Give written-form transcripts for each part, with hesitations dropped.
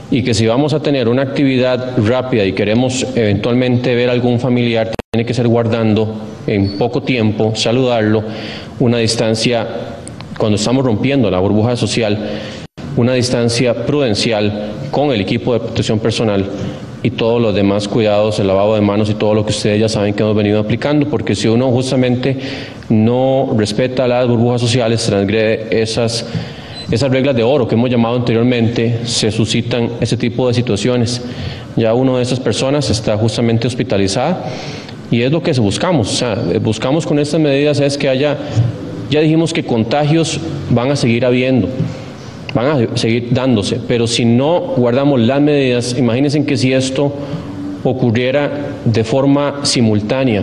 y que si vamos a tener una actividad rápida y queremos eventualmente ver a algún familiar, tiene que ser guardando en poco tiempo, saludarlo, una distancia, cuando estamos rompiendo la burbuja social, una distancia prudencial con el equipo de protección personal y todos los demás cuidados, el lavado de manos y todo lo que ustedes ya saben que hemos venido aplicando, porque si uno justamente no respeta las burbujas sociales, transgrede esas reglas de oro que hemos llamado anteriormente, se suscitan ese tipo de situaciones. Ya una de esas personas está justamente hospitalizada y es lo que buscamos. O sea, buscamos con estas medidas es que haya, ya dijimos que contagios van a seguir habiendo, van a seguir dándose, pero si no guardamos las medidas, imagínense que si esto ocurriera de forma simultánea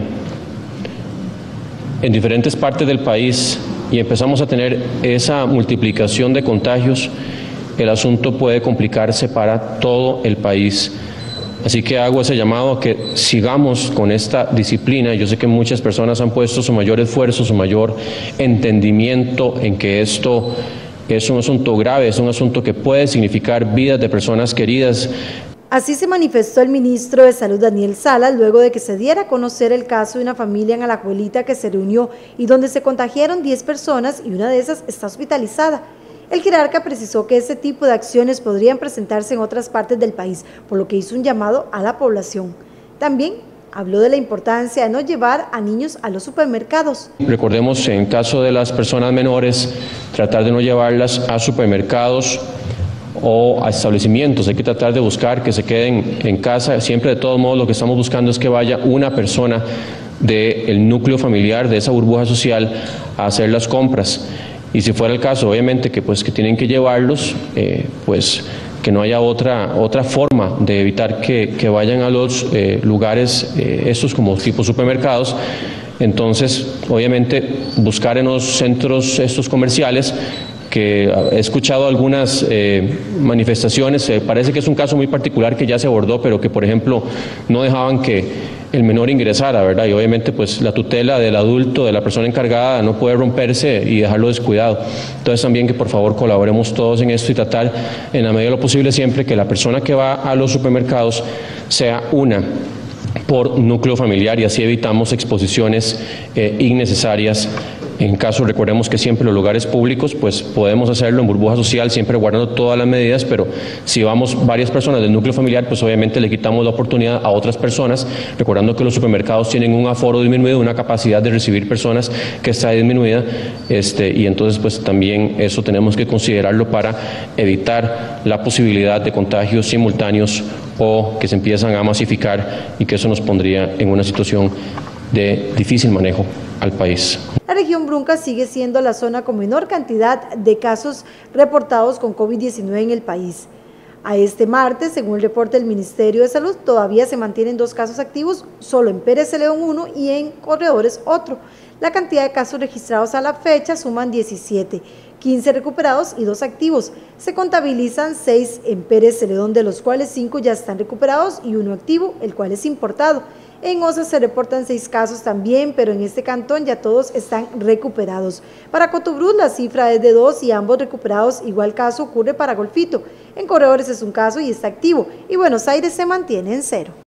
en diferentes partes del país y empezamos a tener esa multiplicación de contagios, el asunto puede complicarse para todo el país. Así que hago ese llamado a que sigamos con esta disciplina. Yo sé que muchas personas han puesto su mayor esfuerzo, su mayor entendimiento en que esto es un asunto grave, es un asunto que puede significar vidas de personas queridas. Así se manifestó el ministro de Salud Daniel Salas luego de que se diera a conocer el caso de una familia en Alajuelita que se reunió y donde se contagiaron 10 personas y una de esas está hospitalizada. El jerarca precisó que este tipo de acciones podrían presentarse en otras partes del país, por lo que hizo un llamado a la población. También habló de la importancia de no llevar a niños a los supermercados. Recordemos, en caso de las personas menores, tratar de no llevarlas a supermercados o a establecimientos. Hay que tratar de buscar que se queden en casa. Siempre, de todos modos, lo que estamos buscando es que vaya una persona del núcleo familiar, de esa burbuja social, a hacer las compras. Y si fuera el caso, obviamente, que tienen que llevarlos, pues que no haya otra forma de evitar que vayan a los lugares estos como tipo supermercados. Entonces, obviamente, buscar en los centros estos comerciales, que he escuchado algunas manifestaciones, parece que es un caso muy particular que ya se abordó, pero que, por ejemplo, no dejaban que el menor ingresara, ¿verdad? Y obviamente pues la tutela del adulto, de la persona encargada, no puede romperse y dejarlo descuidado. Entonces también que por favor colaboremos todos en esto y tratar en la medida de lo posible siempre que la persona que va a los supermercados sea una por núcleo familiar y así evitamos exposiciones innecesarias. En caso, recordemos que siempre los lugares públicos, pues podemos hacerlo en burbuja social, siempre guardando todas las medidas, pero si vamos varias personas del núcleo familiar, pues obviamente le quitamos la oportunidad a otras personas, recordando que los supermercados tienen un aforo disminuido, una capacidad de recibir personas que está disminuida, y entonces pues también eso tenemos que considerarlo para evitar la posibilidad de contagios simultáneos o que se empiezan a masificar y que eso nos pondría en una situación de difícil manejo al país. La región Brunca sigue siendo la zona con menor cantidad de casos reportados con COVID-19 en el país. A este martes, según el reporte del Ministerio de Salud, todavía se mantienen 2 casos activos, solo en Pérez Celedón 1 y en Corredores otro. La cantidad de casos registrados a la fecha suman 17, 15 recuperados y 2 activos. Se contabilizan 6 en Pérez Celedón, de los cuales 5 ya están recuperados y 1 activo, el cual es importado. En Osa se reportan 6 casos también, pero en este cantón ya todos están recuperados. Para Cotobruz la cifra es de 2 y ambos recuperados. Igual caso ocurre para Golfito. En Corredores es un caso y está activo. Y Buenos Aires se mantiene en 0.